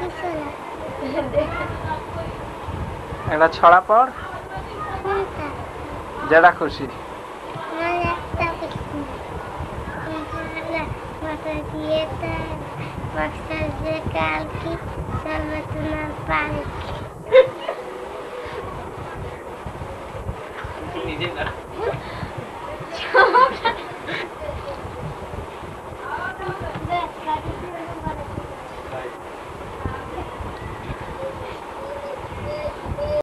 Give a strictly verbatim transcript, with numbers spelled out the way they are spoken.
এটা ছড়া পড় যেটা খুশি काल की सर्वतुना पाल की